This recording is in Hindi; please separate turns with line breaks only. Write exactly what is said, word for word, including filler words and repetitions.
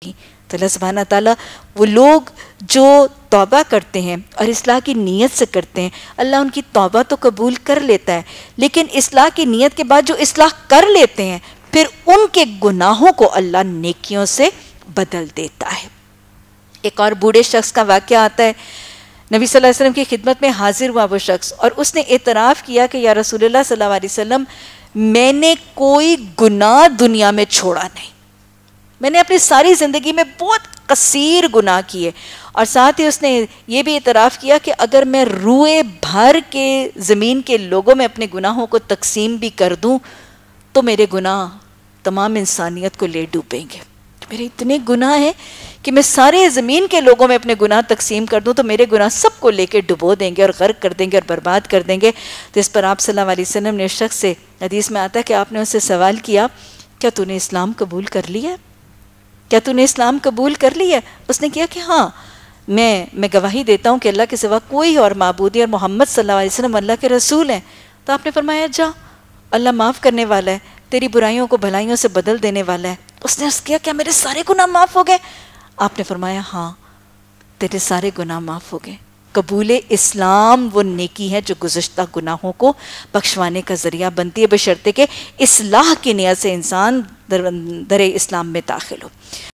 तो अल्लाह सुब्हानहू तआला वो लोग जो तौबा करते हैं और इस्लाह की नीयत से करते हैं, अल्लाह उनकी तौबा तो कबूल कर लेता है, लेकिन इस्लाह की नीयत के बाद जो इस्लाह कर लेते हैं फिर उनके गुनाहों को अल्लाह नेकियों से बदल देता है। एक और बूढ़े शख्स का वाक़या आता है। नबी सल्लल्लाहु अलैहि वसल्लम की खिदमत में हाजिर हुआ वो शख्स और उसने एतराफ़ किया कि या रसूलुल्लाह सल्लल्लाहु अलैहि वसल्लम, मैंने कोई गुनाह दुनिया में छोड़ा नहीं, मैंने अपनी सारी ज़िंदगी में बहुत कसीर गुनाह किए। और साथ ही उसने ये भी एतराफ़ किया कि अगर मैं रुए भर के ज़मीन के लोगों में अपने गुनाहों को तकसीम भी कर दूं तो मेरे गुनाह तमाम इंसानियत को ले डूबेंगे। मेरे इतने गुनाह हैं कि मैं सारे ज़मीन के लोगों में अपने गुनाह तकसीम कर दूं तो मेरे गुनाह सबको लेके डुबो देंगे और गर्क कर देंगे और बर्बाद कर देंगे। तो इस पर आप सल्लल्लाहु अलैहि वसल्लम ने उस शख्स से, हदीस में आता है कि आपने उससे सवाल किया, क्या तूने इस्लाम कबूल कर लिया, क्या तूने इस्लाम कबूल कर लिया? उसने किया कि हाँ, मैं मैं गवाही देता हूँ कि अल्लाह के सिवा कोई और माबूद और मोहम्मद सल्लल्लाहु अलैहि वसल्लम अल्लाह के रसूल हैं। तो आपने फरमाया, जा, अल्लाह माफ़ करने वाला है, तेरी बुराइयों को भलाइयों से बदल देने वाला है। उसने अर्ज़ किया, क्या मेरे सारे गुनाह माफ़ हो गए? आपने फरमाया, हाँ, तेरे सारे गुनाह माफ़ हो गए। कबूले इस्लाम वो नेकी है जो गुज़श्ता गुनाहों को बख्शवाने का ज़रिया बनती है, बशर्ते कि इस्लाह की नियत से इंसान दर, दर इस्लाम में दाखिल हो।